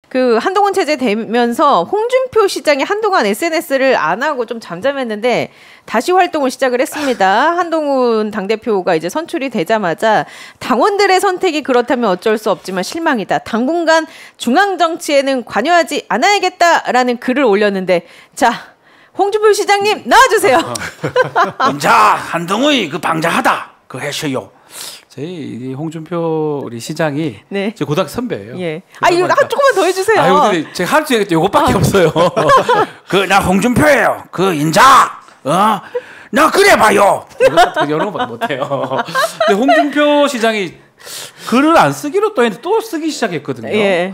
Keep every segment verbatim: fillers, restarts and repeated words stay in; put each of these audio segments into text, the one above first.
그 한동훈 체제 되면서 홍준표 시장이 한동안 에스엔에스를 안 하고 좀 잠잠했는데 다시 활동을 시작을 했습니다. 한동훈 당대표가 이제 선출이 되자마자 당원들의 선택이 그렇다면 어쩔 수 없지만 실망이다. 당분간 중앙정치에는 관여하지 않아야겠다라는 글을 올렸는데 자 홍준표 시장님 나와주세요. 자 한동훈이 그 방자하다 그 해셔요. 저희 홍준표 우리 시장이 네. 제 고등학교 선배예요. 예. 아 이거 한 조금만 더 해주세요. 아유, 근데 제가 할 수 있는 게 요것밖에 아. 없어요. 그 나 홍준표예요. 그 인자. 어? 나 그래 봐요. 이런 거 못해요. 근데 홍준표 시장이 글을 안 쓰기로 또 했는데 또 쓰기 시작했거든요. 예.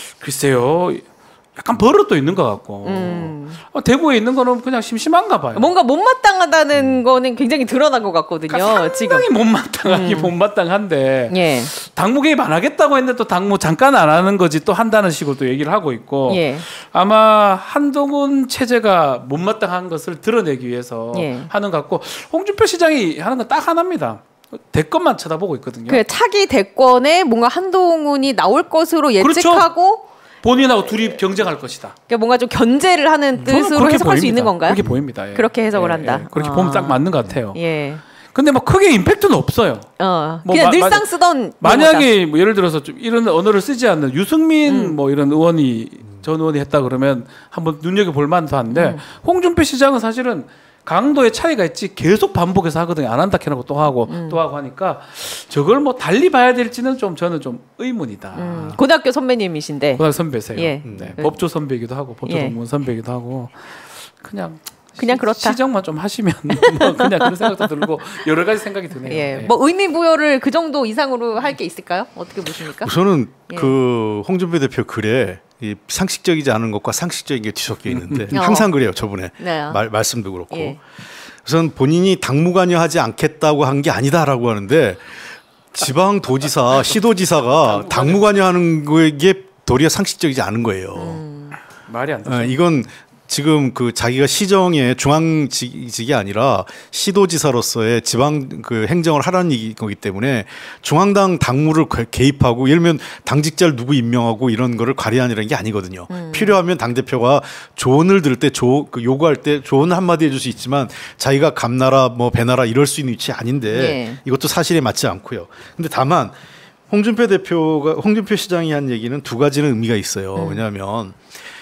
글쎄요. 약간 버릇도 있는 것 같고 음. 어, 대구에 있는 거는 그냥 심심한가 봐요. 뭔가 못마땅하다는 음. 거는 굉장히 드러난 것 같거든요. 그러니까 상당히 지금. 못마땅하기 음. 못마땅한데 예. 당무 개입 안 하겠다고 했는데 또 당무 잠깐 안 하는 거지 또 한다는 식으로 또 얘기를 하고 있고 예. 아마 한동훈 체제가 못마땅한 것을 드러내기 위해서 예. 하는 것 같고 홍준표 시장이 하는 건 딱 하나입니다. 대권만 쳐다보고 있거든요. 그 차기 대권에 뭔가 한동훈이 나올 것으로 예측하고 그렇죠. 본인하고 둘이 경쟁할 것이다. 그러니까 뭔가 좀 견제를 하는 뜻으로 해석할 보입니다. 수 있는 건가요? 그렇게 보입니다. 예. 그렇게 해석을 예, 한다. 예. 그렇게 아. 보면 딱 맞는 것 같아요. 예. 근데 뭐 크게 임팩트는 없어요. 어. 뭐 그냥 마, 늘상 마, 쓰던 만약에 뭐 예를 들어서 좀 이런 언어를 쓰지 않는 유승민 음. 뭐 이런 의원이 전 의원이 했다 그러면 한번 눈여겨 볼 만도 한데 음. 홍준표 시장은 사실은 강도의 차이가 있지 계속 반복해서 하거든요. 안 한다 해놓고 또 하고 음. 또 하고 하니까 저걸 뭐 달리 봐야 될지는 좀 저는 좀 의문이다. 음. 고등학교 선배님이신데. 고등학교 선배세요. 예. 네. 그, 법조 선배이기도 하고 법조 예. 공무원 선배이기도 하고 그냥 그냥 시, 그렇다. 시정만 좀 하시면 뭐 그냥 그런 생각도 들고 여러 가지 생각이 드네요. 예. 네. 뭐 의미 부여를 그 정도 이상으로 할 게 있을까요? 어떻게 보십니까? 우선은 예. 그 홍준표 대표 글에 이 상식적이지 않은 것과 상식적인 게 뒤섞여 있는데 어. 항상 그래요. 저번에 네. 말, 말씀도 그렇고 예. 우선 본인이 당무관여하지 않겠다고 한 게 아니다라고 하는데 지방 도지사, 시도지사가 당무관여하는 게 도리어 상식적이지 않은 거예요. 음. 말이 안 되죠. 어, 이건 지금 그 자기가 시정의 중앙직이 아니라 시도지사로서의 지방 그 행정을 하라는 거기 때문에 중앙당 당무를 개입하고 예를 들면 당직자를 누구 임명하고 이런 거를 관리하는 게 아니거든요. 음. 필요하면 당대표가 조언을 들을 때 조, 그 요구할 때 조언 한마디 해줄 수 있지만 자기가 감나라 뭐 배나라 이럴 수 있는 위치 아닌데 네. 이것도 사실에 맞지 않고요. 근데 다만 홍준표 대표가 홍준표 시장이 한 얘기는 두 가지는 의미가 있어요. 음. 왜냐하면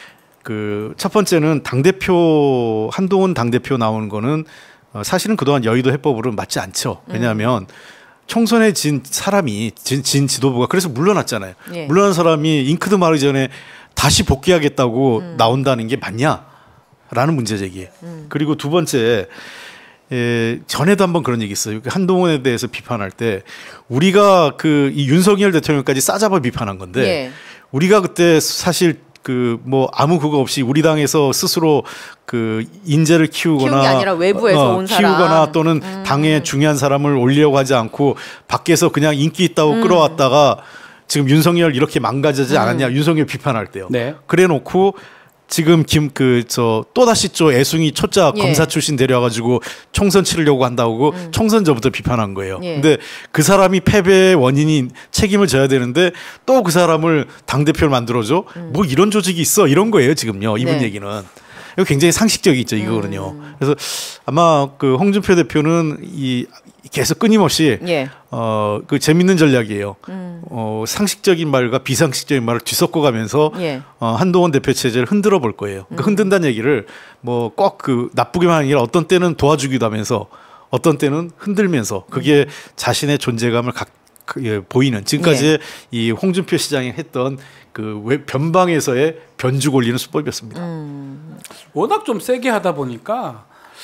그 첫 번째는 당대표 한동훈 당대표 나오는 거는 어 사실은 그동안 여의도 해법으로 맞지 않죠. 왜냐하면 음. 총선에 진 사람이 진, 진 지도부가 그래서 물러났잖아요. 예. 물러난 사람이 잉크드 마르기 전에 다시 복귀하겠다고 음. 나온다는 게 맞냐라는 문제 제기. 음. 그리고 두 번째 에, 전에도 한번 그런 얘기 있어요. 한동훈에 대해서 비판할 때 우리가 그 이 윤석열 대통령까지 싸잡아 비판한 건데 예. 우리가 그때 사실 그 뭐 아무 그거 없이 우리 당에서 스스로 그 인재를 키우거나 키운 게 아니라 외부에서 어, 온 사람 키우거나 또는 음. 당에 중요한 사람을 올리려고 하지 않고 밖에서 그냥 인기 있다고 음. 끌어왔다가 지금 윤석열 이렇게 망가지지 않았냐 음. 윤석열 비판할 때요. 네. 그래놓고 지금 김 그 저 또다시 또 애숭이 초짜 예. 검사 출신 데려와가지고 총선 치르려고 한다고 음. 총선 전부터 비판한 거예요. 예. 근데 그 사람이 패배의 원인이 책임을 져야 되는데 또 그 사람을 당 대표를 만들어줘. 음. 뭐 이런 조직이 있어 이런 거예요 지금요. 이분 네. 얘기는. 이거 굉장히 상식적이죠 이거거든요. 음. 그래서 아마 그 홍준표 대표는 이 계속 끊임없이 예. 어, 그 재밌는 전략이에요. 음. 어, 상식적인 말과 비상식적인 말을 뒤섞어가면서 예. 어, 한동훈 대표 체제를 흔들어 볼 거예요. 그러니까 음. 흔든다는 얘기를 뭐 꼭 그 나쁘게만 하는 게 아니라 어떤 때는 도와주기도 하면서 어떤 때는 흔들면서 그게 음. 자신의 존재감을 각, 예, 보이는 지금까지 예. 이 홍준표 시장이 했던 그 변방에서의 변죽 올리는 수법이었습니다. 음. 워낙 좀 세게 하다 보니까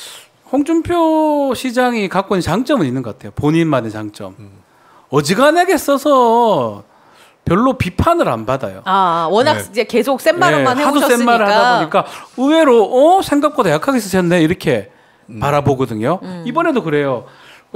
홍준표 시장이 갖고 있는 장점은 있는 것 같아요. 본인만의 장점. 음. 어지간하게 써서 별로 비판을 안 받아요. 아, 워낙 네. 이제 계속 센 말로만 네, 해오셨으니까. 하도 센 말을 하다 보니까 의외로 어 생각보다 약하게 쓰셨네 이렇게 음. 바라보거든요. 음. 이번에도 그래요.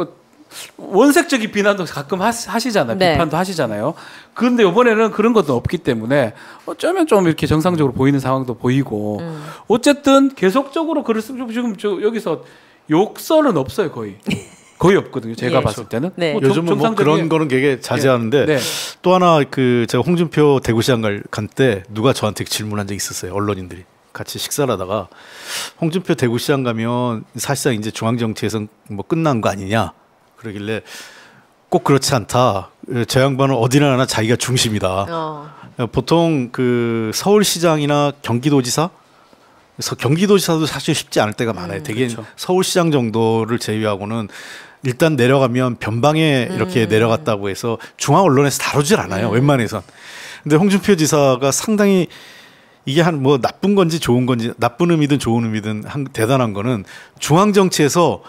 원색적인 비난도 가끔 하시잖아요. 네. 비판도 하시잖아요. 그런데 이번에는 그런 것도 없기 때문에 어쩌면 좀 이렇게 정상적으로 보이는 상황도 보이고 음. 어쨌든 계속적으로 글을 쓰고 지금 저 여기서 욕설은 없어요 거의. 거의 없거든요. 제가 예. 봤을 때는. 네. 뭐 요즘은 뭐 그런 거는 되게 자제하는데 네. 네. 또 하나 그 제가 홍준표 대구시장 갈 때 누가 저한테 질문한 적이 있었어요. 언론인들이 같이 식사를 하다가 홍준표 대구시장 가면 사실상 이제 중앙정치에선 뭐 끝난 거 아니냐 그러길래 꼭 그렇지 않다. 저 양반은 어디나 하나 자기가 중심이다. 어. 보통 그 서울시장이나 경기도지사 그래서 경기도지사도 사실 쉽지 않을 때가 많아요. 음, 되게 그렇죠. 서울시장 정도를 제외하고는 일단 내려가면 변방에 이렇게 음. 내려갔다고 해서 중앙 언론에서 다루질 않아요. 음. 웬만해선. 근데 홍준표 지사가 상당히 이게 한 뭐 나쁜 건지 좋은 건지 나쁜 의미든 좋은 의미든 한 대단한 거는 중앙 정치에서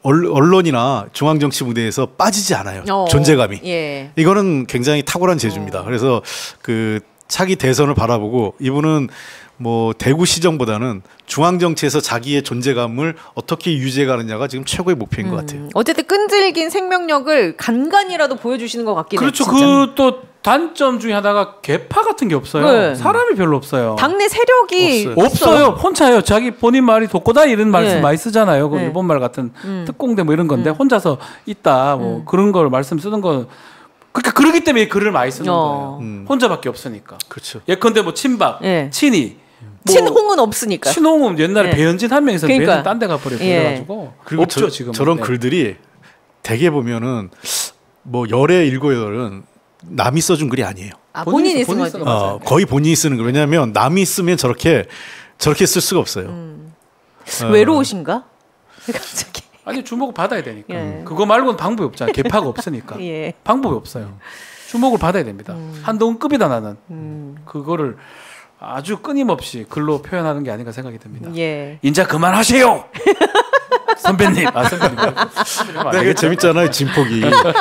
언론이나 중앙 정치 무대에서 빠지지 않아요. 어. 존재감이. 예. 이거는 굉장히 탁월한 재주입니다. 어. 그래서 그 차기 대선을 바라보고 이분은 뭐 대구시정보다는 중앙정치에서 자기의 존재감을 어떻게 유지해 가느냐가 지금 최고의 목표인 음, 것 같아요. 어쨌든 끈질긴 생명력을 간간이라도 보여주시는 것 같긴 해요. 그렇죠. 그 또 단점 중에 하나가 개파 같은 게 없어요. 네. 사람이 별로 없어요. 당내 세력이 없어요. 없어요. 혼자요. 자기 본인 말이 독고다 이런 말씀 네. 많이 쓰잖아요. 그 네. 일본 말 같은 음. 특공대 뭐 이런 건데 음. 혼자서 있다 뭐 음. 그런 걸 말씀 쓰는 건 그러니까 그러기 때문에 글을 많이 쓰는 어. 거예요. 음. 혼자밖에 없으니까. 그렇죠. 예컨대 뭐 친박, 네. 친이 뭐 친홍은 없으니까. 친홍은 옛날에 네. 배현진 한 명에서 그러니까. 배현진 딴 데 가버려 버려가지고 예. 그리고 없죠 저, 지금. 저런 네. 글들이 대개 보면은 뭐 열의 일곱 여덟은 남이 써준 글이 아니에요. 아, 본인이 쓴 거죠. 어, 거의 본인이 쓰는 거. 왜냐하면 남이 쓰면 저렇게 저렇게 쓸 수가 없어요. 음. 어. 외로우신가? 갑자기. 아니 주목을 받아야 되니까. 예. 그거 말고는 방법이 없잖아요. 개파가 없으니까. 예. 방법이 없어요. 주목을 받아야 됩니다. 음. 한동훈급이다 나는. 음. 그거를 아주 끊임없이 글로 표현하는 게 아닌가 생각이 듭니다. 예. 인자 그만하세요. 선배님. 아 선배님. 되게 재밌잖아요. 진폭이.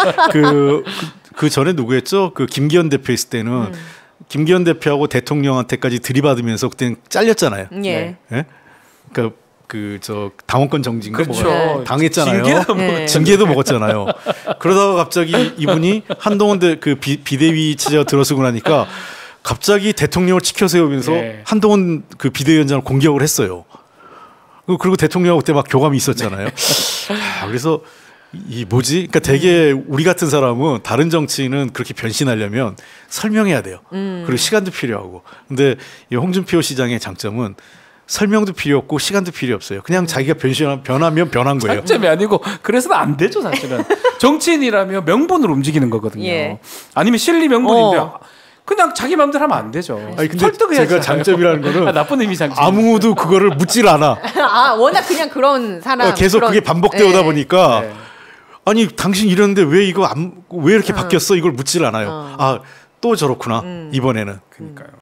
그, 그 전에 누구였죠? 그 김기현 대표 있을 때는 음. 김기현 대표하고 대통령한테까지 들이받으면서 그때는 잘렸잖아요. 예. 네? 그러니까 그 저 당원권 정지인가 그렇죠. 뭐 당했잖아요. 징계도, 네. 징계도 먹었잖아요. 그러다가 갑자기 이분이 한동훈 대, 그 비, 비대위 체제가 들어서고 나니까 갑자기 대통령을 치켜 세우면서 네. 한동훈 그 비대위원장을 공격을 했어요. 그리고 대통령하고 그때 막 교감이 있었잖아요. 네. 아, 그래서 이 뭐지? 그러니까 되게 우리 같은 사람은 다른 정치인은 그렇게 변신하려면 설명해야 돼요. 음. 그리고 시간도 필요하고. 근데 이 홍준표 시장의 장점은 설명도 필요 없고 시간도 필요 없어요. 그냥 자기가 변신 변하면 변한 거예요. 장점이 아니고 그래서는 안 되죠 사실은. 정치인이라면 명분으로 움직이는 거거든요. 예. 아니면 실리 명분인데 어. 그냥 자기 마음대로 하면 안 되죠. 아니 근데 제가 장점이라는 거는 아, 나쁜 의미 장점. 아무도 그거를 묻질 않아. 아 워낙 그냥 그런 사람. 계속 그런... 그게 반복되다 네. 보니까 네. 아니 당신 이랬는데 왜 이거 안, 왜 이렇게 어. 바뀌었어? 이걸 묻질 않아요. 어. 아 또 저렇구나 음. 이번에는. 그러니까요.